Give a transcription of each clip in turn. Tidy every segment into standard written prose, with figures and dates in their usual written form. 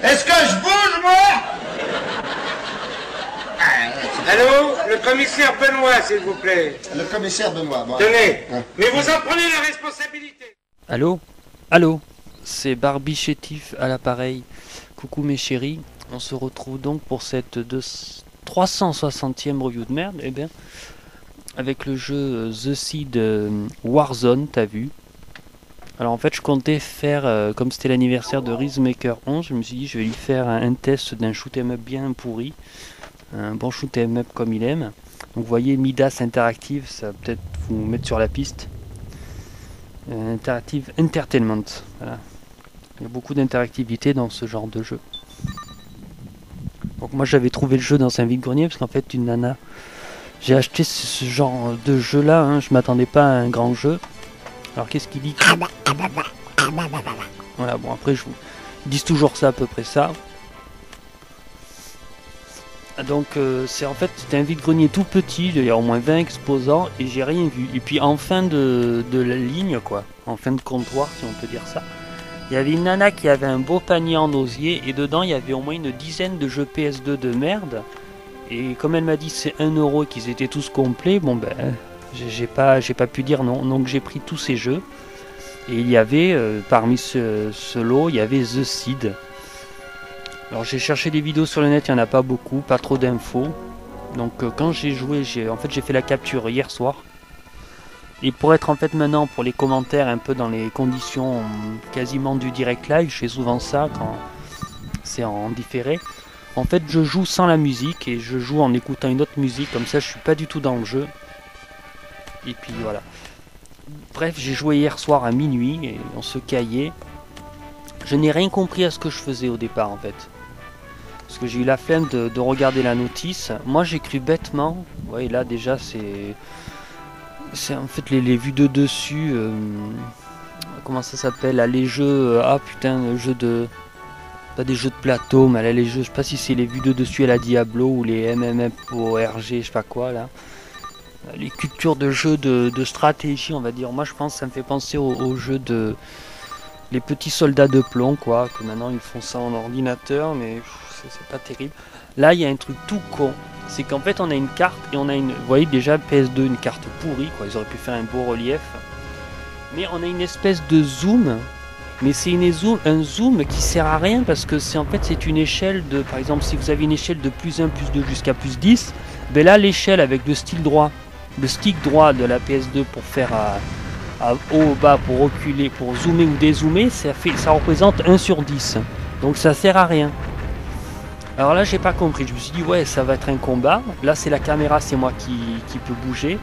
Est-ce que je bouge, moi? Allô, le commissaire Benoît, s'il vous plaît. Le commissaire Benoît, moi. Tenez, Hein. mais vous en prenez la responsabilité. Allô? Allô? C'est Barbie Chétif à l'appareil. Coucou mes chéris. On se retrouve donc pour cette 360e review de merde, eh bien, avec le jeu The Seed Warzone, t'as vu? Alors en fait je comptais faire, comme c'était l'anniversaire de Rizmaker 11, je me suis dit je vais lui faire un test d'un shoot'em up bien pourri. Un bon shoot'em up comme il aime. Donc vous voyez Midas Interactive, ça va peut-être vous mettre sur la piste. Interactive Entertainment, voilà. Il y a beaucoup d'interactivité dans ce genre de jeu. Donc moi j'avais trouvé le jeu dans un vide-grenier parce qu'en fait une nana... J'ai acheté ce genre de jeu là, hein, je m'attendais pas à un grand jeu. Alors qu'est-ce qu'il dit? Voilà, bon après je vous... Ils disent toujours ça, à peu près ça. Donc c'est en fait c'était un vide-grenier tout petit, il y a au moins 20 exposants et j'ai rien vu. Et puis en fin de la ligne quoi, en fin de comptoir si on peut dire ça, il y avait une nana qui avait un beau panier en osier et dedans il y avait au moins une dizaine de jeux PS2 de merde. Et comme elle m'a dit c'est 1 euro et qu'ils étaient tous complets, bon ben j'ai pas pu dire non, donc j'ai pris tous ces jeux. Et il y avait parmi ce lot, il y avait The Seed. Alors j'ai cherché des vidéos sur le net, il n'y en a pas beaucoup, pas trop d'infos. Donc quand j'ai joué, j'ai fait la capture hier soir. Et pour être en fait maintenant pour les commentaires un peu dans les conditions quasiment du direct live, je fais souvent ça quand c'est en différé. En fait je joue sans la musique et je joue en écoutant une autre musique, comme ça je suis pas du tout dans le jeu. Et puis voilà. Bref, j'ai joué hier soir à minuit et on se caillait. Je n'ai rien compris à ce que je faisais au départ en fait. Parce que j'ai eu la flemme de regarder la notice. Moi j'ai cru bêtement. Ouais, là déjà c'est en fait les vues de dessus. Comment ça s'appelle là, les jeux. Ah putain, le jeu de. Pas des jeux de plateau, mais là les jeux. Je sais pas si c'est les vues de dessus à la Diablo ou les MMORPG, je sais pas quoi là. Les cultures de jeux de stratégie, on va dire. Moi je pense que ça me fait penser aux jeux de. Les petits soldats de plomb quoi. Que maintenant ils font ça en ordinateur, mais. C'est pas terrible. Là, il y a un truc tout con. C'est qu'en fait, on a une carte et on a une... Vous voyez déjà, PS2, une carte pourrie, quoi. Ils auraient pu faire un beau relief. Mais on a une espèce de zoom. Mais c'est un zoom qui sert à rien parce que c'est en fait, c'est une échelle de... Par exemple, si vous avez une échelle de +1, +2 jusqu'à +10, ben là, l'échelle avec le stick droit de la PS2 pour faire à haut, bas, pour reculer, pour zoomer ou dézoomer, ça représente 1/10. Donc ça sert à rien. Alors là j'ai pas compris, je me suis dit ouais ça va être un combat, là c'est la caméra, c'est moi qui peut bouger.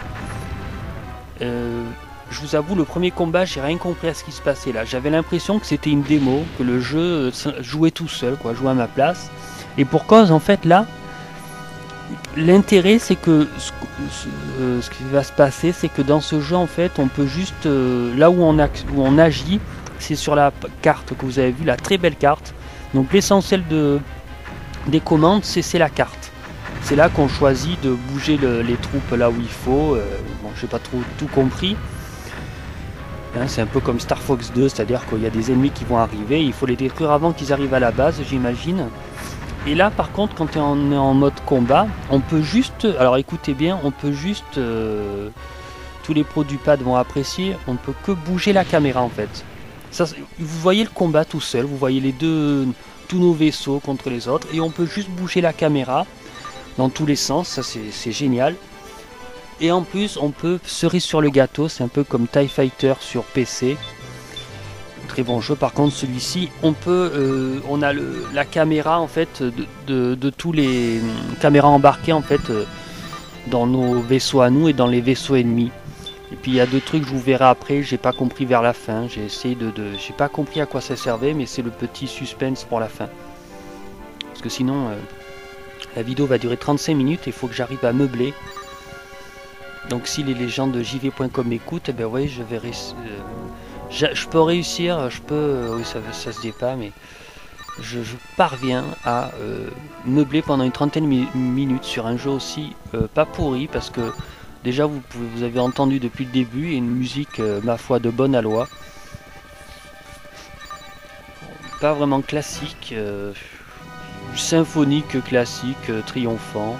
Je vous avoue le premier combat j'ai rien compris à ce qui se passait là, j'avais l'impression que c'était une démo, que le jeu jouait tout seul quoi, jouait à ma place. Et pour cause en fait là, l'intérêt c'est que ce qui va se passer c'est que dans ce jeu en fait on peut juste, là où on agit, c'est sur la carte que vous avez vu, la très belle carte. Donc l'essentiel des commandes, c'est la carte. C'est là qu'on choisit de bouger les troupes là où il faut. Bon, j'ai pas trop tout compris. Hein, c'est un peu comme Star Fox 2, c'est-à-dire qu'il y a des ennemis qui vont arriver, il faut les détruire avant qu'ils arrivent à la base, j'imagine. Et là, par contre, quand on est en mode combat, on peut juste... Alors écoutez bien, on peut juste... tous les pros du pad vont apprécier, on ne peut que bouger la caméra en fait. Ça, vous voyez le combat tout seul, vous voyez les tous nos vaisseaux contre les autres et on peut juste bouger la caméra dans tous les sens, ça c'est génial. Et en plus on peut, cerise sur le gâteau, c'est un peu comme TIE Fighter sur PC, très bon jeu. Par contre celui-ci on peut, on a la caméra en fait de tous les caméras embarquées en fait dans nos vaisseaux à nous et dans les vaisseaux ennemis. Et puis il y a deux trucs, je vous verrai après, j'ai pas compris vers la fin, j'ai essayé j'ai pas compris à quoi ça servait, mais c'est le petit suspense pour la fin. Parce que sinon, la vidéo va durer 35 minutes et il faut que j'arrive à meubler. Donc si les légendes de jv.com écoutent, eh ben ouais, je verrai... je peux réussir, oui ça se dit pas, mais je parviens à meubler pendant une trentaine de minutes sur un jeu aussi pas pourri, parce que déjà vous avez entendu depuis le début, et une musique ma foi de bonne aloi. pas vraiment classique, symphonique classique, triomphant.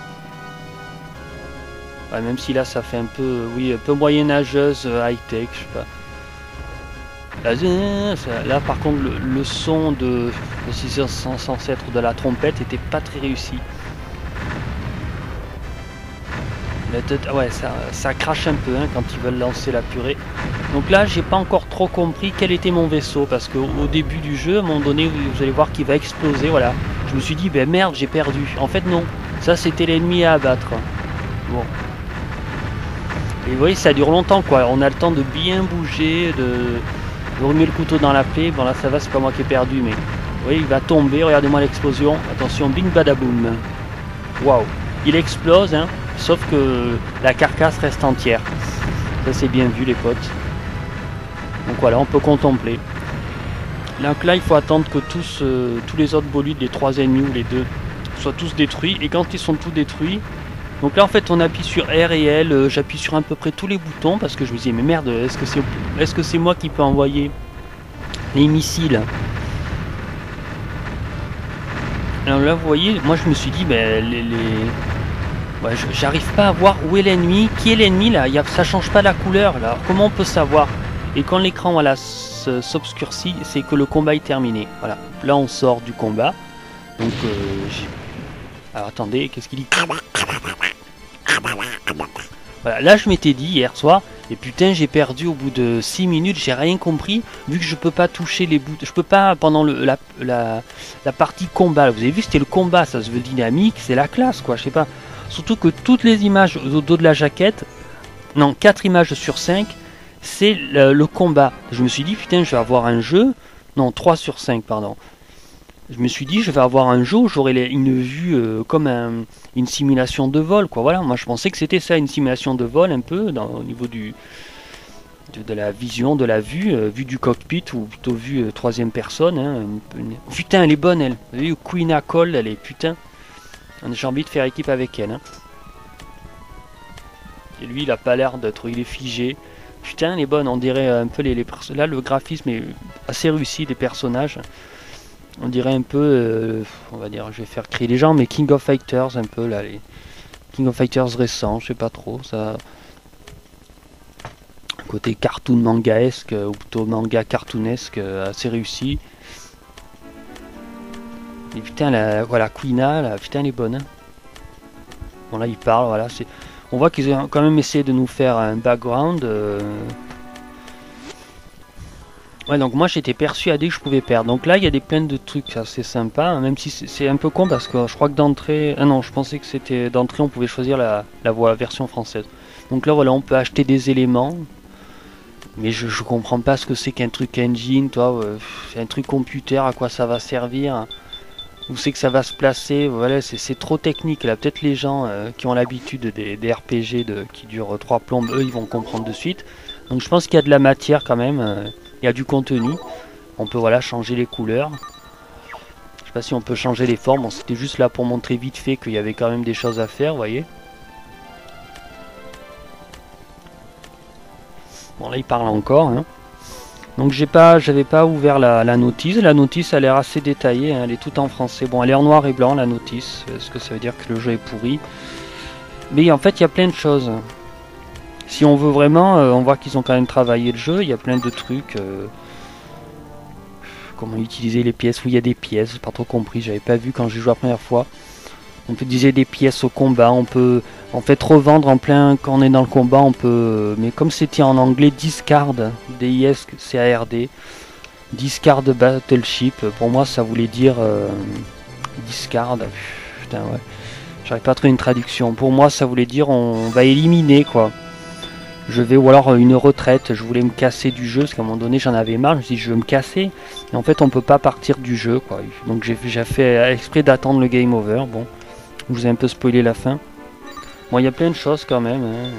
Ouais, même si là ça fait un peu, oui, un peu moyenâgeuse, high-tech, je sais pas. Là par contre le son de censé être de la trompette était pas très réussi. Ouais, ça crache un peu hein, quand ils veulent lancer la purée. Donc là j'ai pas encore trop compris quel était mon vaisseau, parce qu'au début du jeu, à un moment donné, vous allez voir qu'il va exploser, voilà. Je me suis dit, ben merde, j'ai perdu. En fait non, ça c'était l'ennemi à abattre. Bon. Et vous voyez, ça dure longtemps quoi, on a le temps de bien bouger, de remuer le couteau dans la plaie. Bon là ça va, c'est pas moi qui ai perdu, mais vous voyez, il va tomber, regardez-moi l'explosion. Attention, bing badaboum. Waouh, il explose hein. Sauf que la carcasse reste entière. Ça c'est bien vu les potes. Donc voilà, on peut contempler. Donc là il faut attendre que tous les autres boludes, les 3 ennemis ou les 2, soient tous détruits. Et quand ils sont tous détruits, donc là en fait on appuie sur R et L, j'appuie sur à peu près tous les boutons, parce que je me disais mais merde, est-ce que c'est moi qui peux envoyer les missiles? Alors là vous voyez, moi je me suis dit ben ouais, j'arrive pas à voir où est l'ennemi, qui est l'ennemi là, ça change pas la couleur là, comment on peut savoir? Et quand l'écran voilà, s'obscurcit, c'est que le combat est terminé. Voilà, là on sort du combat. Donc alors attendez, qu'est-ce qu'il dit? Voilà, là je m'étais dit hier soir, et putain j'ai perdu au bout de 6 minutes, j'ai rien compris, vu que je peux pas toucher les bouts, je peux pas pendant la partie combat, vous avez vu c'était le combat, ça se veut dynamique, c'est la classe quoi, je sais pas. Surtout que toutes les images au dos de la jaquette, non 4 images sur 5, c'est le combat. Je me suis dit putain je vais avoir un jeu, non 3 sur 5 pardon. Je me suis dit je vais avoir un jeu où j'aurai une vue comme une simulation de vol quoi. Voilà, moi je pensais que c'était ça, une simulation de vol un peu au niveau de la vision, de la vue, vue du cockpit ou plutôt vue 3e personne. Hein, putain elle est bonne elle. Vous avez vu Queen Cole, elle est putain. J'ai envie de faire équipe avec elle. Hein. Et lui il a pas l'air d'être, il est figé. Putain elle est bonne, on dirait un peu les personnages. Là le graphisme est assez réussi des personnages. On dirait un peu, on va dire, je vais faire crier les gens, mais King of Fighters un peu là, les King of Fighters récents, je sais pas trop, ça. Côté cartoon mangaesque, ou plutôt manga cartoonesque, assez réussi. Et putain, voilà, Queena, là, putain, elle est bonne. Hein. Bon là, il parle, voilà, c'est. On voit qu'ils ont quand même essayé de nous faire un background. Ouais, donc moi j'étais persuadé que je pouvais perdre. Donc là il y a des plein de trucs assez sympas, hein, même si c'est un peu con parce que je crois que d'entrée... Ah non, je pensais que c'était d'entrée on pouvait choisir la version française. Donc là voilà, on peut acheter des éléments. Mais je comprends pas ce que c'est qu'un truc engine, toi. C'est un truc computer, à quoi ça va servir? Où c'est que ça va se placer? Voilà, c'est trop technique. Là, peut-être les gens qui ont l'habitude des RPG qui durent 3 plombes, eux ils vont comprendre de suite. Donc je pense qu'il y a de la matière quand même. Il y a du contenu, on peut voilà changer les couleurs. Je sais pas si on peut changer les formes, bon, c'était juste là pour montrer vite fait qu'il y avait quand même des choses à faire, vous voyez. Bon là il parle encore. Hein. Donc j'avais pas ouvert la notice. La notice a l'air assez détaillée, hein. Elle est toute en français. Bon elle est en noir et blanc la notice, est-ce que ça veut dire que le jeu est pourri? Mais en fait il y a plein de choses. Si on veut vraiment, on voit qu'ils ont quand même travaillé le jeu, il y a plein de trucs. Comment utiliser les pièces, où il y a des pièces, j'ai pas trop compris, j'avais pas vu quand j'ai joué la première fois. On peut utiliser des pièces au combat, on peut en fait revendre en plein, quand on est dans le combat, on peut... Mais comme c'était en anglais, discard, D-I-S-C-A-R-D, discard battleship, pour moi ça voulait dire discard, putain ouais, j'arrive pas à trouver une traduction. Pour moi ça voulait dire on va éliminer quoi. Je vais, ou alors une retraite, je voulais me casser du jeu, parce qu'à un moment donné j'en avais marre, je me suis dit je veux me casser, et en fait on peut pas partir du jeu quoi. Donc j'ai fait exprès d'attendre le game over, bon, je vous ai un peu spoilé la fin. Bon il y a plein de choses quand même, hein.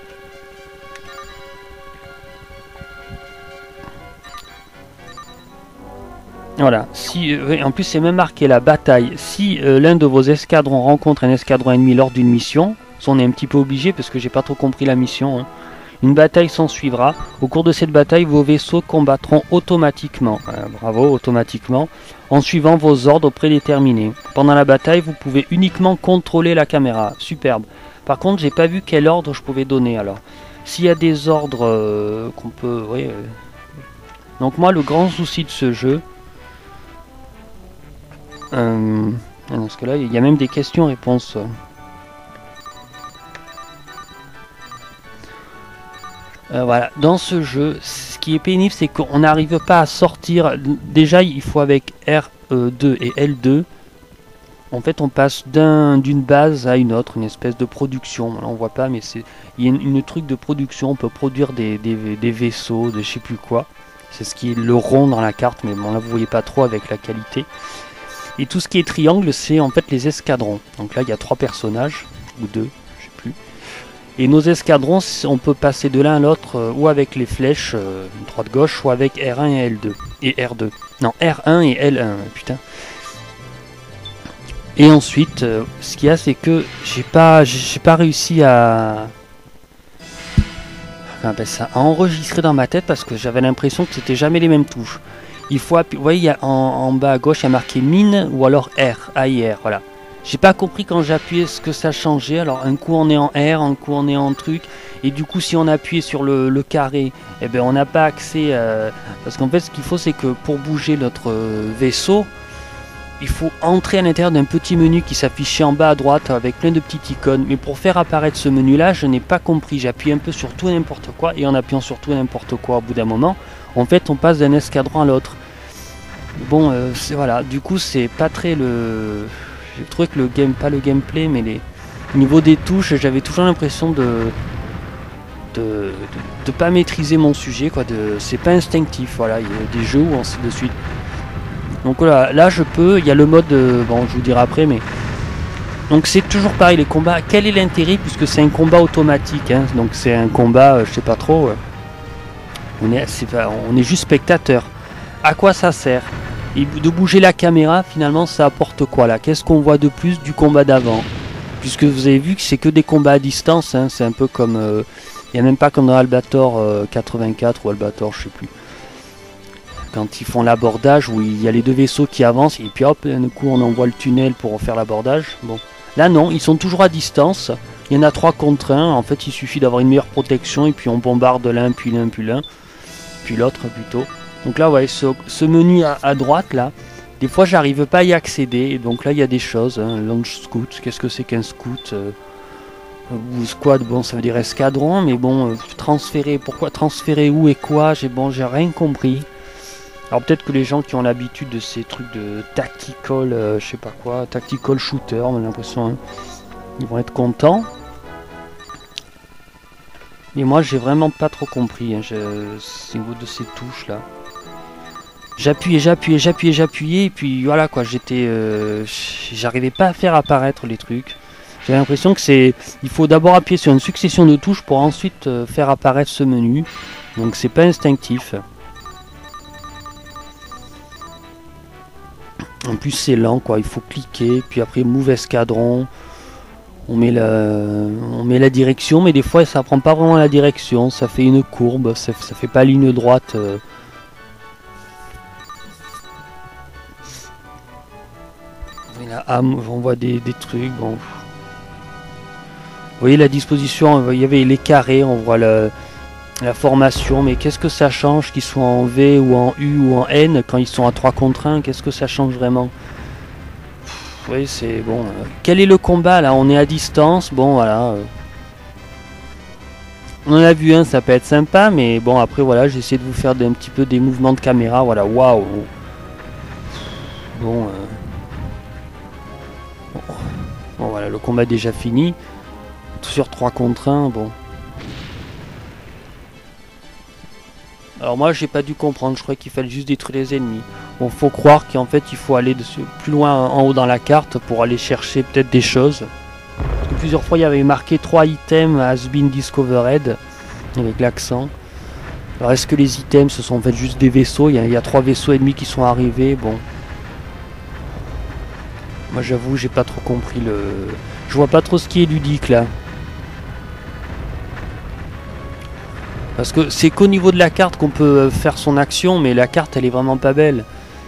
Voilà, si, en plus c'est même marqué la bataille, si l'un de vos escadrons rencontre un escadron ennemi lors d'une mission, on est un petit peu obligé parce que j'ai pas trop compris la mission, hein. Une bataille s'en suivra. Au cours de cette bataille, vos vaisseaux combattront automatiquement. Bravo, automatiquement. En suivant vos ordres prédéterminés. Pendant la bataille, vous pouvez uniquement contrôler la caméra. Superbe. Par contre, j'ai pas vu quel ordre je pouvais donner alors. S'il y a des ordres qu'on peut... Oui, donc moi, le grand souci de ce jeu... parce que là, il y a même des questions-réponses. Voilà, dans ce jeu, ce qui est pénible, c'est qu'on n'arrive pas à sortir. Déjà, il faut avec R2 et L2. En fait, on passe d'une base à une autre, une espèce de production. Là, on voit pas, mais il y a une truc de production. On peut produire des vaisseaux, de je sais plus quoi. C'est ce qui est le rond dans la carte, mais bon, là, vous voyez pas trop avec la qualité. Et tout ce qui est triangle, c'est en fait les escadrons. Donc là, il y a 3 personnages, ou 2, je sais plus. Et nos escadrons, on peut passer de l'un à l'autre, ou avec les flèches, droite-gauche, ou avec R1 et L2. Et R2. Non, R1 et L1, putain. Et ensuite, ce qu'il y a, c'est que j'ai pas réussi à enregistrer dans ma tête, parce que j'avais l'impression que c'était jamais les mêmes touches. Il faut appuyer, vous voyez, il y a en bas à gauche, il y a marqué mine ou alors R, A-I-R, voilà. J'ai pas compris quand j'ai appuyé ce que ça changeait. Alors un coup on est en R, un coup on est en truc, et du coup si on appuie sur le carré, eh ben on n'a pas accès, parce qu'en fait ce qu'il faut, c'est que pour bouger notre vaisseau, il faut entrer à l'intérieur d'un petit menu qui s'affichait en bas à droite avec plein de petites icônes. Mais pour faire apparaître ce menu là, je n'ai pas compris. J'ai appuyé un peu sur tout et n'importe quoi, et en appuyant sur tout et n'importe quoi, au bout d'un moment, en fait on passe d'un escadron à l'autre. Bon, voilà, du coup c'est pas très le... J'ai trouvé que pas le gameplay, mais au niveau des touches, j'avais toujours l'impression de pas maîtriser mon sujet, quoi. C'est pas instinctif, voilà. Il y a des jeux où ainsi de suite. Donc voilà, là je peux, il y a le mode, bon je vous dirai après, mais... Donc c'est toujours pareil, les combats, quel est l'intérêt, puisque c'est un combat automatique, hein, donc c'est un combat, je sais pas trop, on est juste spectateur. À quoi ça sert? Et de bouger la caméra, finalement ça apporte quoi là? Qu'est-ce qu'on voit de plus du combat d'avant? Puisque vous avez vu que c'est que des combats à distance, hein, c'est un peu comme... il n'y a même pas comme dans Albator 84 ou Albator, je sais plus. Quand ils font l'abordage, où il y a les deux vaisseaux qui avancent, et puis hop, d'un coup on envoie le tunnel pour faire l'abordage. Bon, là non, ils sont toujours à distance. Il y en a 3 contre 1, en fait il suffit d'avoir une meilleure protection, et puis on bombarde l'un, puis l'un, puis l'autre plutôt. Donc là, ouais, ce menu à droite là, des fois j'arrive pas à y accéder, et donc là il y a des choses, hein, launch scout, qu'est-ce que c'est qu'un scout, ou squad, bon ça veut dire escadron, mais bon, transférer, pourquoi transférer où et quoi, j'ai rien compris. Alors peut-être que les gens qui ont l'habitude de ces trucs de tactical, je sais pas quoi, tactical shooter, on a l'impression, hein, ils vont être contents. Mais moi j'ai vraiment pas trop compris, hein, au niveau de ces touches là. J'appuyais, et puis voilà quoi, j'arrivais pas à faire apparaître les trucs. J'ai l'impression que il faut d'abord appuyer sur une succession de touches pour ensuite faire apparaître ce menu. Donc c'est pas instinctif. En plus c'est lent quoi, il faut cliquer, puis après move escadron. On met la direction, mais des fois ça prend pas vraiment la direction, ça fait une courbe, ça fait pas ligne droite. On voit des trucs, bon. Vous voyez la disposition, il y avait les carrés, on voit la formation, mais qu'est-ce que ça change qu'ils soient en V ou en U ou en N quand ils sont à 3 contre 1, qu'est-ce que ça change vraiment? Oui, c'est bon. Quel est le combat là? On est à distance, bon voilà. On en a vu un, ça peut être sympa, mais bon après voilà, j'essaie de vous faire un petit peu des mouvements de caméra, voilà, waouh. Bon, bon voilà, le combat est déjà fini. Tout sur 3 contre 1, bon. Alors moi j'ai pas dû comprendre, je croyais qu'il fallait juste détruire les ennemis. Bon, faut croire qu'en fait il faut aller plus loin en haut dans la carte pour aller chercher peut-être des choses. Parce que plusieurs fois il y avait marqué 3 items has been discovered, avec l'accent. Alors est-ce que les items ce sont en fait juste des vaisseaux? Il y a 3 vaisseaux ennemis qui sont arrivés, bon. Moi j'avoue j'ai pas trop compris je vois pas trop ce qui est ludique là. Parce que c'est qu'au niveau de la carte qu'on peut faire son action, mais la carte elle est vraiment pas belle.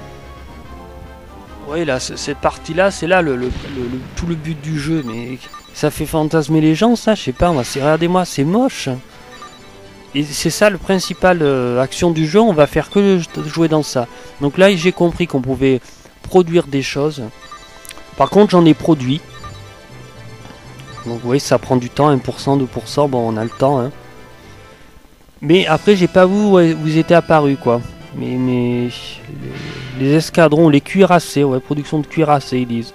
Oui, là, cette partie-là, c'est là tout le but du jeu, mais ça fait fantasmer les gens, ça, je sais pas, moi, regardez-moi, c'est moche. Et c'est ça le principal action du jeu, on va faire que jouer dans ça. Donc là, j'ai compris qu'on pouvait produire des choses. Par contre, j'en ai produit. Donc vous voyez, ça prend du temps, 1%, 2%, bon, on a le temps, hein. Mais après, j'ai pas vu où ils étaient apparus, quoi. Mais les escadrons, les cuirassés, ouais, production de cuirassés, ils disent.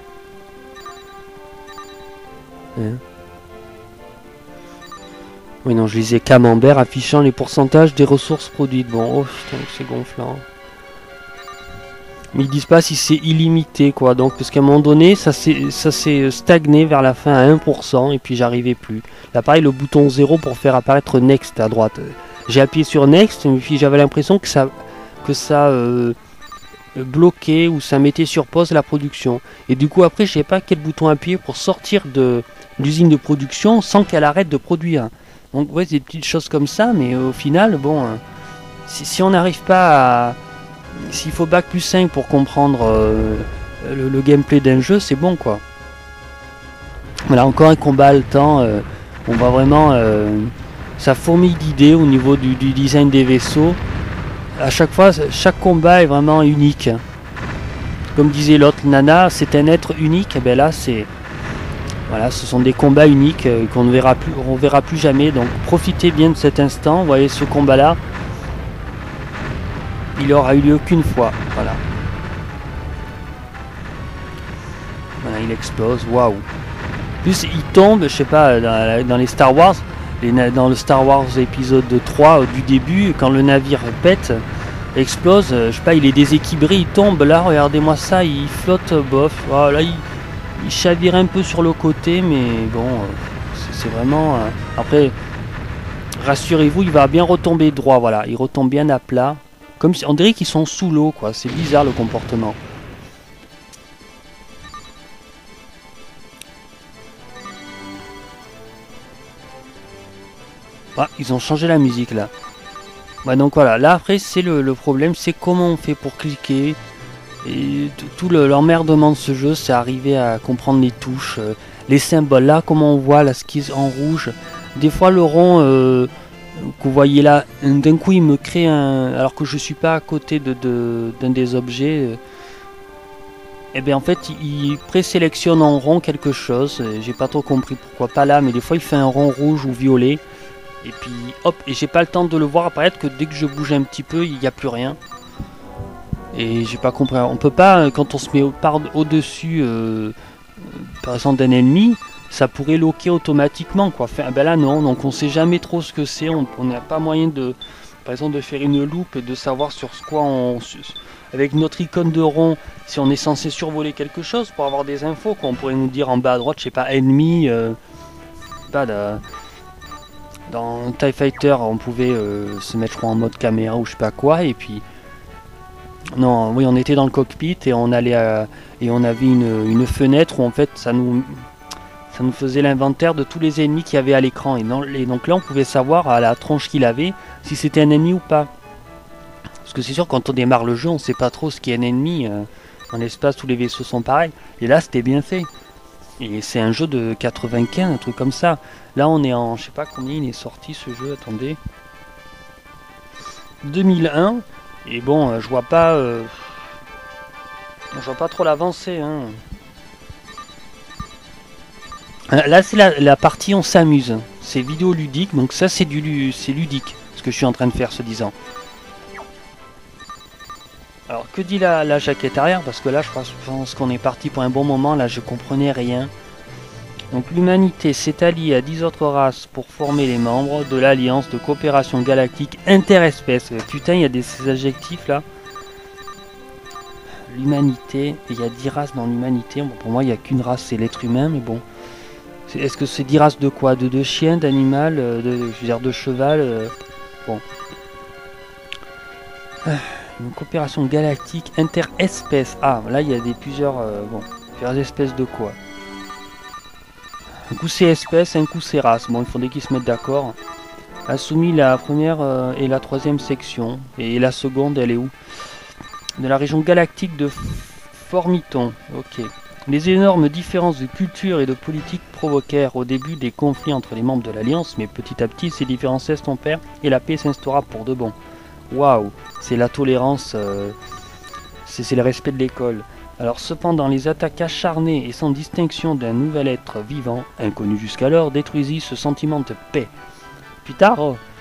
Hein. Oui, non, je lisais camembert affichant les pourcentages des ressources produites. Bon, oh putain, c'est gonflant. Mais ils disent pas si c'est illimité, quoi. Donc, parce qu'à un moment donné, ça s'est stagné vers la fin à 1%, et puis j'arrivais plus. Là, pareil, le bouton 0 pour faire apparaître Next à droite. J'ai appuyé sur Next, et puis j'avais l'impression que ça bloquait ou ça mettait sur pause la production. Et du coup, après, je sais pas quel bouton appuyer pour sortir de l'usine de production sans qu'elle arrête de produire. Donc, ouais, des petites choses comme ça, mais au final, bon, si on n'arrive pas à... S'il faut bac plus 5 pour comprendre le gameplay d'un jeu, c'est bon, quoi. Voilà, encore un combat haletant. On va vraiment... ça fourmille d'idées au niveau du design des vaisseaux. À chaque fois, chaque combat est vraiment unique. Comme disait l'autre Nana, c'est un être unique. Et ben là, c'est... Voilà, ce sont des combats uniques qu'on ne verra plus, on verra plus jamais. Donc profitez bien de cet instant. Vous voyez ce combat-là. Il aura eu lieu qu'une fois, voilà. Voilà, il explose, waouh. Plus il tombe, je sais pas, dans les Star Wars, dans le Star Wars épisode 3 du début, quand le navire pète, explose, je sais pas, il est déséquilibré, il tombe, là, regardez-moi ça, il flotte, bof, voilà, il chavire un peu sur le côté, mais bon, c'est vraiment... après, rassurez-vous, il va bien retomber droit, voilà, il retombe bien à plat. Comme si, on dirait qu'ils sont sous l'eau, quoi. C'est bizarre le comportement. Ah, ils ont changé la musique là. Ouais, donc voilà. Là après, c'est le problème, c'est comment on fait pour cliquer. Et tout l'emmerdement de ce jeu, c'est arriver à comprendre les touches, les symboles. Là, comment on voit là, ce qui est en rouge. Des fois, le rond. Que vous voyez là, d'un coup il me crée un... alors que je suis pas à côté d'un des objets, et bien en fait il présélectionne en rond quelque chose, j'ai pas trop compris pourquoi pas là, mais des fois il fait un rond rouge ou violet, et puis hop, et j'ai pas le temps de le voir apparaître que dès que je bouge un petit peu, il n'y a plus rien. Et j'ai pas compris, on peut pas, quand on se met au-dessus, par exemple d'un ennemi, ça pourrait loquer automatiquement, quoi. Enfin, ben là non, donc on sait jamais trop ce que c'est, on n'a pas moyen de, par exemple, de faire une loupe et de savoir sur quoi on, avec notre icône de rond, si on est censé survoler quelque chose pour avoir des infos, quoi. On pourrait nous dire en bas à droite, je sais pas, ennemi, pas dans TIE Fighter, on pouvait se mettre, je crois, en mode caméra ou je sais pas quoi, et puis non, oui, on était dans le cockpit et on allait et on avait une fenêtre où en fait ça nous faisait l'inventaire de tous les ennemis qu'il y avait à l'écran. Et donc là, on pouvait savoir à la tronche qu'il avait si c'était un ennemi ou pas. Parce que c'est sûr, quand on démarre le jeu, on sait pas trop ce qui est un ennemi. Dans l'espace, tous les vaisseaux sont pareils. Et là, c'était bien fait. Et c'est un jeu de 95, un truc comme ça. Là, on est en... Je sais pas combien il est sorti ce jeu, attendez. 2001. Et bon, je vois pas... je vois pas trop l'avancée, hein. Là c'est la partie on s'amuse, c'est vidéoludique, donc ça c'est ludique, ce que je suis en train de faire, se disant. Alors que dit la jaquette arrière, parce que là je pense qu'on est parti pour un bon moment, là je comprenais rien. Donc l'humanité s'est alliée à 10 autres races pour former les membres de l'Alliance de coopération galactique interespèce. Putain, il y a ces adjectifs là. L'humanité, il y a 10 races dans l'humanité, bon, pour moi il n'y a qu'une race, c'est l'être humain, mais bon. Est-ce que c'est 10 races de quoi? De chiens, d'animal, je veux dire de cheval, bon. Une coopération galactique interespèce. Ah, là il y a plusieurs espèces de quoi? Un coup c'est espèce, un coup c'est race. Bon, il faudrait qu'ils se mettent d'accord. a soumis la première et la troisième section. Et la seconde, elle est où? De la région galactique de Formiton. Ok. Les énormes différences de culture et de politique provoquèrent au début des conflits entre les membres de l'Alliance, mais petit à petit ces différences s'estompèrent et la paix s'instaura pour de bon. Waouh, c'est la tolérance, c'est le respect de l'école. Alors cependant, les attaques acharnées et sans distinction d'un nouvel être vivant, inconnu jusqu'alors, détruisit ce sentiment de paix. Plus tard,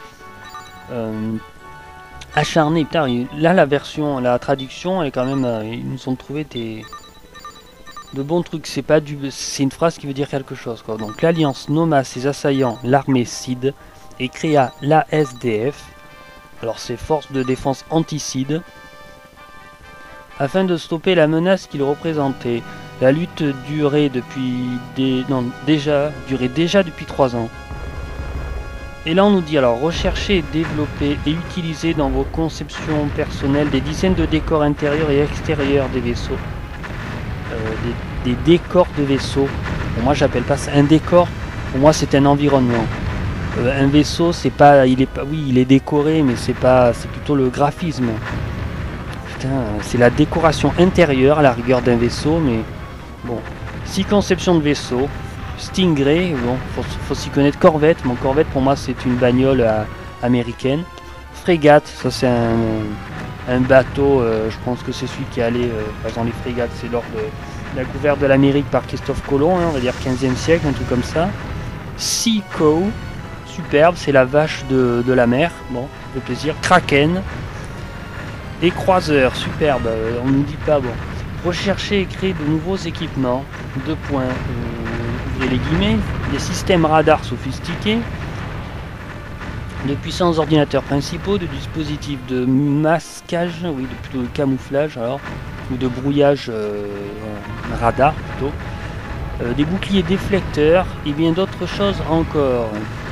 acharné, putain, là la version, la traduction, elle est quand même, ils nous ont trouvé de bons trucs. C'est une phrase qui veut dire quelque chose, quoi. Donc l'Alliance nomma ses assaillants l'armée CID et créa l'ASDF, alors c'est Forces de défense anti-CID, afin de stopper la menace qu'il représentait. La lutte durait déjà depuis 3 ans. Et là on nous dit alors rechercher, développer et utiliser dans vos conceptions personnelles des dizaines de décors intérieurs et extérieurs des vaisseaux. Des décors de vaisseaux. Bon, moi j'appelle pas ça un décor, pour moi c'est un environnement. Un vaisseau c'est pas, oui il est décoré mais c'est plutôt le graphisme. Putain, c'est la décoration intérieure à la rigueur d'un vaisseau, mais bon. 6 conceptions de vaisseaux. Stingray, bon, faut s'y connaître. Corvette, mon Corvette pour moi c'est une bagnole américaine. Frégate, ça c'est un bateau, je pense que c'est celui qui est allé, par exemple les frégates, c'est lors de la découverte de l'Amérique par Christophe Colomb, hein, on va dire 15e siècle, un truc comme ça. Sea Cow, superbe, c'est la vache de la mer, bon, de plaisir. Kraken, et croiseurs, superbe, on ne dit pas, bon. Rechercher et créer de nouveaux équipements, 2 points, ouvrez les guillemets, des systèmes radars sophistiqués, de puissants ordinateurs principaux, de dispositifs de masquage, oui, plutôt de camouflage alors, ou de brouillage radar plutôt, des boucliers déflecteurs et bien d'autres choses encore.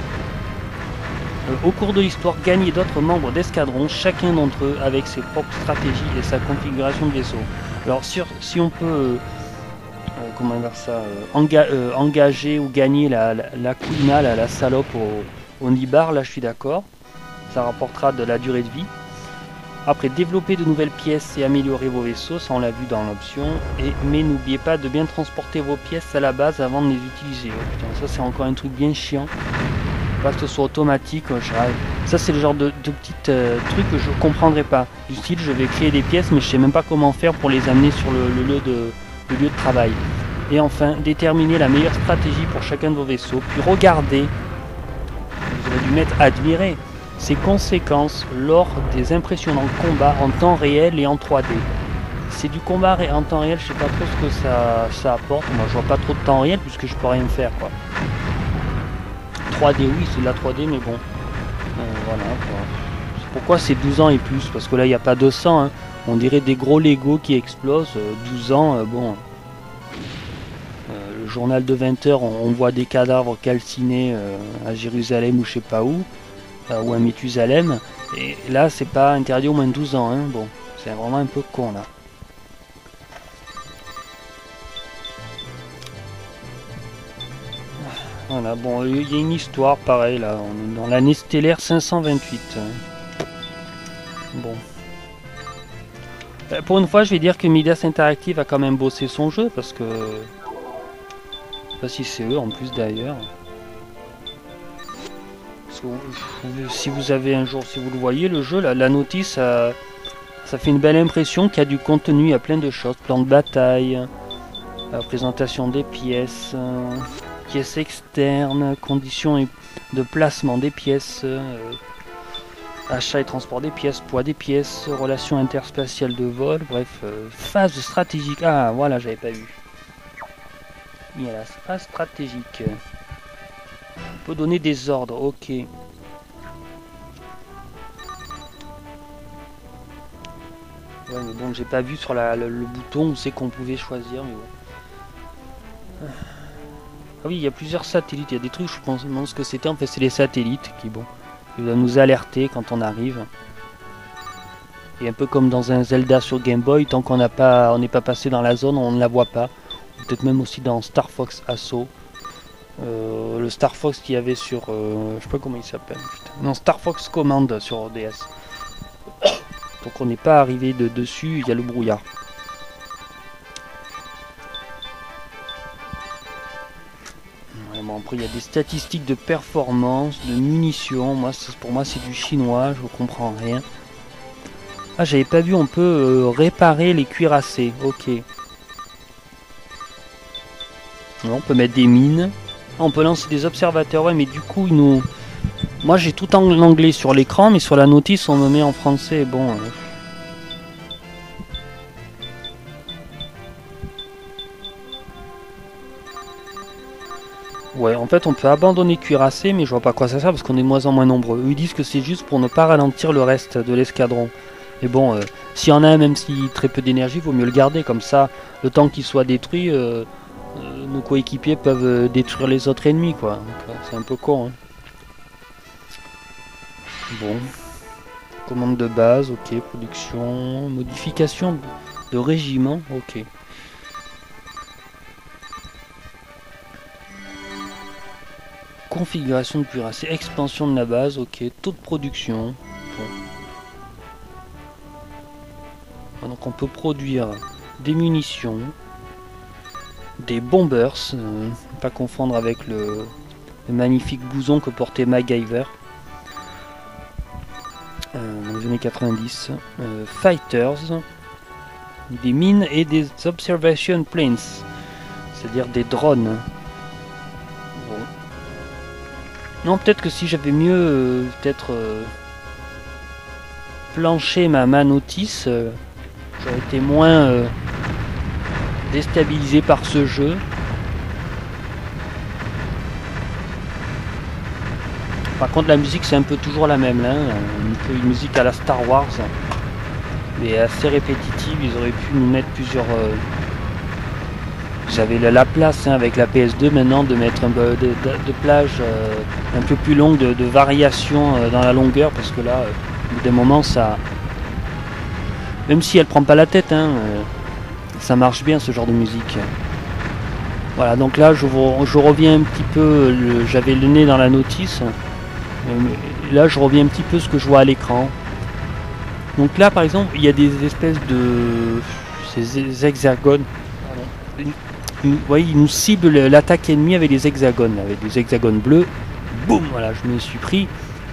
Au cours de l'histoire, gagner d'autres membres d'escadron, chacun d'entre eux avec ses propres stratégies et sa configuration de vaisseau. Alors si on peut comment dire ça, engager ou gagner la Quina, la salope au Nibar, là je suis d'accord, ça rapportera de la durée de vie. Après, développer de nouvelles pièces et améliorer vos vaisseaux, ça on l'a vu dans l'option, mais n'oubliez pas de bien transporter vos pièces à la base avant de les utiliser. Oh, putain, ça c'est encore un truc bien chiant, pas que ce soit automatique, ça c'est le genre de petits trucs que je comprendrais pas, du style je vais créer des pièces mais je sais même pas comment faire pour les amener sur le lieu de travail. Et enfin, déterminer la meilleure stratégie pour chacun de vos vaisseaux, puis regardez, vous aurez dû mettre admirer ses conséquences lors des impressionnants combats en temps réel et en 3D. C'est du combat en temps réel, je sais pas trop ce que ça apporte, moi je vois pas trop de temps réel puisque je peux rien faire quoi. 3D oui c'est de la 3D mais bon, voilà quoi. Pourquoi c'est 12 ans et plus? Parce que là il n'y a pas 200, hein. On dirait des gros Lego qui explosent, 12 ans, bon... le journal de 20h, on voit des cadavres calcinés à Jérusalem ou je sais pas où, ou à Méthusalem, et là c'est pas interdit au moins de 12 ans, hein. Bon, c'est vraiment un peu con là. Voilà, bon, il y a une histoire pareil là, on est dans l'année stellaire 528. Bon. Pour une fois, je vais dire que Midas Interactive a quand même bossé son jeu parce que. Je sais pas si c'est eux en plus d'ailleurs. Si vous avez un jour, si vous le voyez, le jeu, la notice, ça fait une belle impression qu'il y a du contenu, il y a plein de choses, plan de bataille, présentation des pièces, pièces externes, conditions de placement des pièces, achat et transport des pièces, poids des pièces, relations interspatiales de vol, bref, phase stratégique. Ah voilà, j'avais pas vu. Il y a la phase stratégique. On peut donner des ordres, ok. Ouais, mais bon, j'ai pas vu sur le bouton où c'est qu'on pouvait choisir, mais bon. Ah oui, il y a plusieurs satellites, il y a des trucs, je pense ce que c'était, en fait c'est les satellites qui, bon, qui doivent nous alerter quand on arrive. Et un peu comme dans un Zelda sur Game Boy, tant qu'on n'est pas passé dans la zone, on ne la voit pas. Peut-être même aussi dans Star Fox Assault. Le Star Fox qu'il y avait sur... je sais pas comment il s'appelle, putain. Non, Star Fox Command sur DS. Donc on n'est pas arrivé de dessus, il y a le brouillard. Ouais, bon, après il y a des statistiques de performance, de munitions. Pour moi c'est du chinois, je comprends rien. Ah, j'avais pas vu, on peut réparer les cuirassés. Ok. On peut mettre des mines. On peut lancer des observateurs, ouais, mais du coup ils nous... Moi j'ai tout en anglais sur l'écran, mais sur la notice on me met en français. Bon. Ouais, en fait on peut abandonner cuirassé, mais je vois pas à quoi ça sert parce qu'on est de moins en moins nombreux. Eux ils disent que c'est juste pour ne pas ralentir le reste de l'escadron. Et bon, s'il y en a un, même si très peu d'énergie, vaut mieux le garder. Comme ça, le temps qu'il soit détruit, nos coéquipiers peuvent détruire les autres ennemis, quoi. C'est un peu con, hein. Bon. Commande de base, ok. Production. Modification de régiment, ok. Configuration de cuirassé. Expansion de la base, ok. Taux de production. Bon. Donc on peut produire des munitions, des bombers, pas confondre avec le magnifique blouson que portait MacGyver dans les années 90, fighters, des mines et des observation planes, c'est-à-dire des drones. Bon. Non, peut-être que si j'avais mieux planché ma notice, j'aurais été moins déstabilisé par ce jeu. Par contre la musique c'est un peu toujours la même là, une musique à la Star Wars, mais assez répétitive. Ils auraient pu nous mettre plusieurs... J'avais la place avec la PS2 maintenant de mettre un peu de plages un peu plus longues, de variations dans la longueur, parce que là, au bout d'un moment ça... Même si elle prend pas la tête, hein, ça marche bien ce genre de musique. Voilà, donc là je reviens un petit peu, j'avais le nez dans la notice. Là je reviens un petit peu ce que je vois à l'écran. Donc là par exemple il y a des espèces de... ces hexagones. Vous voyez, il nous cible l'attaque ennemie avec des hexagones. Avec des hexagones bleus. Boum, voilà, je me les suis pris.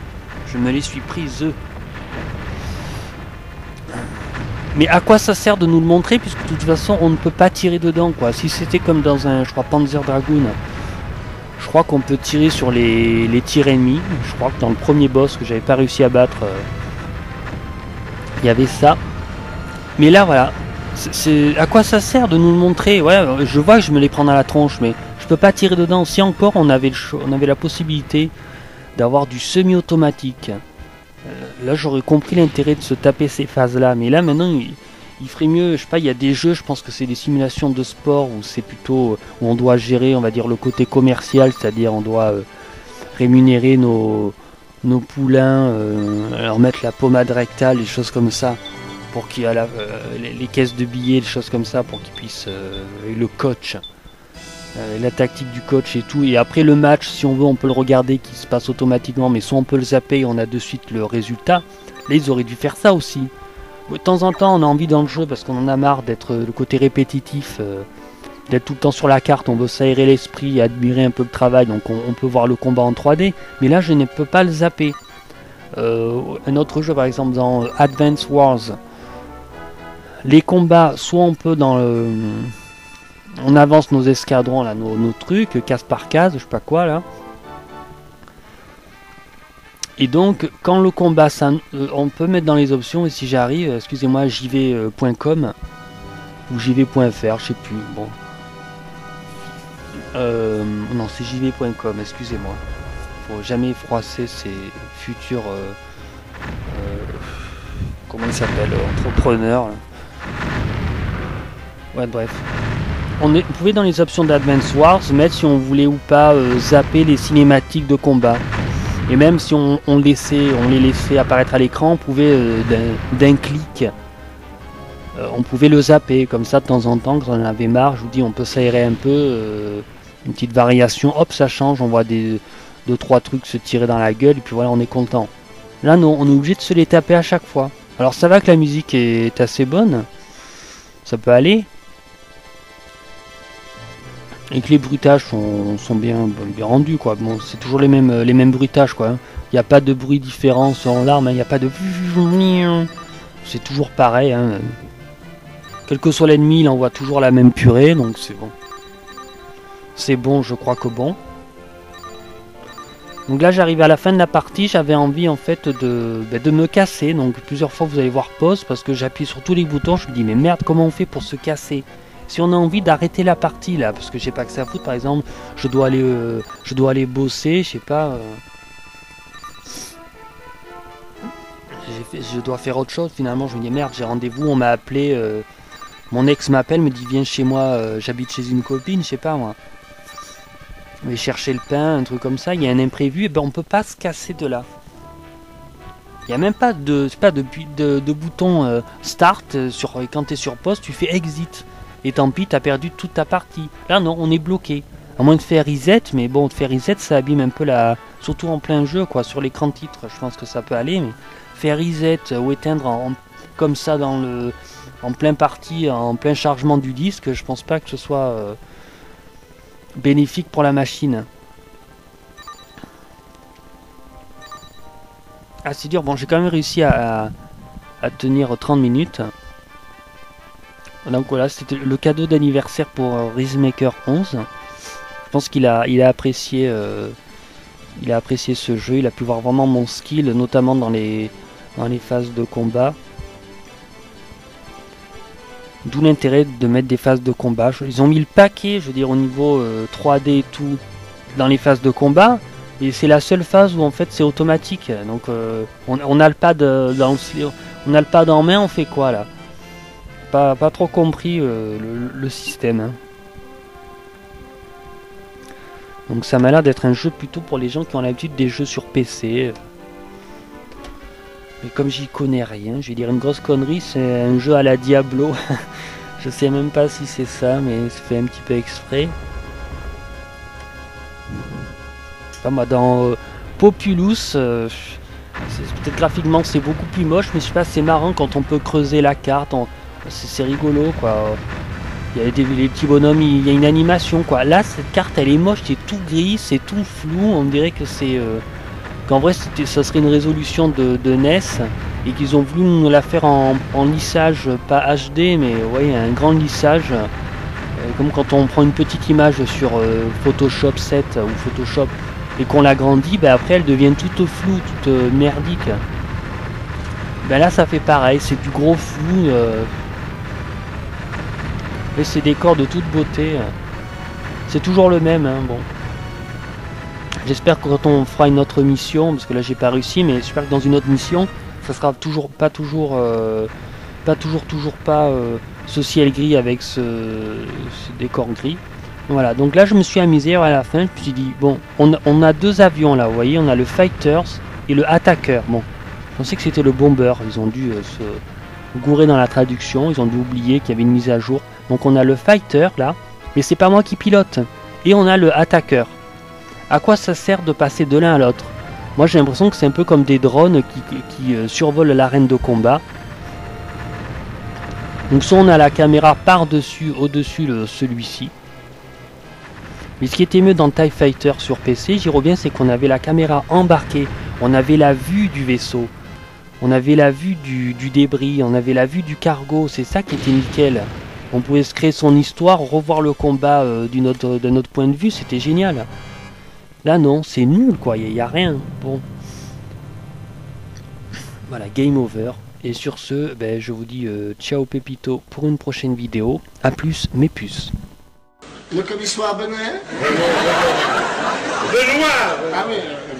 Mais à quoi ça sert de nous le montrer, puisque de toute façon on ne peut pas tirer dedans, quoi. Si c'était comme dans un, je crois, Panzer Dragoon, je crois qu'on peut tirer sur les tirs ennemis. Je crois que dans le premier boss que j'avais pas réussi à battre, il y avait ça. Mais là voilà, à quoi ça sert de nous le montrer? Ouais, je vois que je me les prends dans la tronche, mais je peux pas tirer dedans. Si encore on avait la possibilité d'avoir du semi-automatique, là j'aurais compris l'intérêt de se taper ces phases là, mais là maintenant il ferait mieux. Je sais pas, il y a des jeux, je pense que c'est des simulations de sport où c'est plutôt où on doit gérer, on va dire, le côté commercial, c'est-à-dire on doit rémunérer nos poulains, leur mettre la pommade rectale, des choses comme ça, pour qu'il y ait les caisses de billets, des choses comme ça, pour qu'ils puissent, et le coach, la tactique du coach et tout. Et après le match, si on veut, on peut le regarder qui se passe automatiquement, mais soit on peut le zapper et on a de suite le résultat. Là ils auraient dû faire ça aussi. De temps en temps on a envie dans le jeu, parce qu'on en a marre d'être le côté répétitif, d'être tout le temps sur la carte, on veut s'aérer l'esprit et admirer un peu le travail, donc on peut voir le combat en 3D, mais là je ne peux pas le zapper. Un autre jeu par exemple dans Advance Wars, les combats, soit on peut on avance nos escadrons là, nos trucs, case par case, je sais pas quoi là. Et donc quand le combat, on peut mettre dans les options, et si j'arrive, excusez-moi, jv.com ou jv.fr, je sais plus, bon. Non, c'est jv.com, excusez-moi. Faut jamais froisser ces futurs comment il s'appelle, entrepreneurs là. Ouais, bref. Vous pouvez dans les options d'Advance Wars mettre si on voulait ou pas zapper les cinématiques de combat. Et même si on les laissait apparaître à l'écran, on pouvait d'un clic, on pouvait le zapper. Comme ça de temps en temps, quand on en avait marre, je vous dis, on peut s'aérer un peu, une petite variation, hop ça change, on voit 2-3 trucs se tirer dans la gueule et puis voilà, on est content. Là non, on est obligé de se les taper à chaque fois. Alors ça va que la musique est assez bonne, ça peut aller. Et que les bruitages sont bien rendus quoi. Bon, c'est toujours les mêmes bruitages quoi. Il n'y a pas de bruit différent selon l'arme, il n'y a pas de... C'est toujours pareil. Hein. Quel que soit l'ennemi, il envoie toujours la même purée, donc c'est bon. C'est bon, je crois que bon. Donc là j'arrive à la fin de la partie, j'avais envie en fait de me casser. Donc plusieurs fois vous allez voir pause parce que j'appuie sur tous les boutons, je me dis mais merde comment on fait pour se casser? Si on a envie d'arrêter la partie là, parce que j'ai pas que ça à foutre, par exemple, je dois aller bosser, je sais pas. Je dois faire autre chose, finalement je me dis merde, j'ai rendez-vous, on m'a appelé, mon ex m'appelle, me dit viens chez moi, j'habite chez une copine, je sais pas moi. Je vais chercher le pain, un truc comme ça, il y a un imprévu, et ben on peut pas se casser de là. Il n'y a même pas de bouton start, quand tu es sur poste, tu fais exit. Et tant pis, tu as perdu toute ta partie. Là non, on est bloqué. À moins de faire reset, mais bon, de faire reset, ça abîme un peu la... Surtout en plein jeu, quoi, sur l'écran de titre, je pense que ça peut aller, mais... Faire reset ou éteindre comme ça en plein partie, en plein chargement du disque, je pense pas que ce soit bénéfique pour la machine. Ah c'est dur, bon j'ai quand même réussi à tenir 30 minutes. Donc voilà, c'était le cadeau d'anniversaire pour Rizmaker 11. Je pense qu'il a apprécié ce jeu, il a pu voir vraiment mon skill, notamment dans les phases de combat. D'où l'intérêt de mettre des phases de combat. Ils ont mis le paquet, je veux dire, au niveau 3D et tout, dans les phases de combat. Et c'est la seule phase où en fait c'est automatique. Donc on a le pad on a le pad en main, on fait quoi là? Pas trop compris le système. Hein. Donc ça m'a l'air d'être un jeu plutôt pour les gens qui ont l'habitude des jeux sur PC. Mais comme j'y connais rien, je vais dire une grosse connerie, c'est un jeu à la Diablo. Je sais même pas si c'est ça, mais c'est fait un petit peu exprès. Pas moi, dans Populous, peut-être graphiquement c'est beaucoup plus moche, mais je sais pas, c'est marrant quand on peut creuser la carte, c'est rigolo quoi. Il y a les petits bonhommes, il y a une animation quoi. Là cette carte elle est moche, c'est tout gris, c'est tout flou, on dirait que c'est... qu'en vrai ça serait une résolution de NES et qu'ils ont voulu nous la faire en lissage, pas HD mais ouais un grand lissage, comme quand on prend une petite image sur Photoshop 7 ou Photoshop et qu'on l'agrandit, ben après elle devient toute floue, toute merdique. Ben là ça fait pareil, c'est du gros flou et ces décors de toute beauté, c'est toujours le même hein, bon. J'espère que quand on fera une autre mission, parce que là j'ai pas réussi, mais j'espère que dans une autre mission, ça sera pas ce ciel gris avec ce décor gris. Voilà, donc là je me suis amusé à la fin, je me suis dit, bon, on a deux avions là, vous voyez, on a le Fighters et le Attacker. Bon, je pensais que c'était le Bomber, ils ont dû se gourer dans la traduction, ils ont dû oublier qu'il y avait une mise à jour. Donc on a le Fighter là, mais c'est pas moi qui pilote, et on a le Attacker. À quoi ça sert de passer de l'un à l'autre? Moi j'ai l'impression que c'est un peu comme des drones qui survolent l'arène de combat. Donc soit on a la caméra par-dessus, au-dessus de celui-ci. Mais ce qui était mieux dans TIE Fighter sur PC, j'y reviens, c'est qu'on avait la caméra embarquée. On avait la vue du vaisseau. On avait la vue du débris. On avait la vue du cargo. C'est ça qui était nickel. On pouvait se créer son histoire, revoir le combat d'un autre point de vue. C'était génial. Là non, c'est nul quoi, il n'y a rien. Bon. Voilà, game over. Et sur ce, ben, je vous dis ciao Pépito pour une prochaine vidéo. A plus mes puces. Le commissaire Benoît? Benoît Ah oui.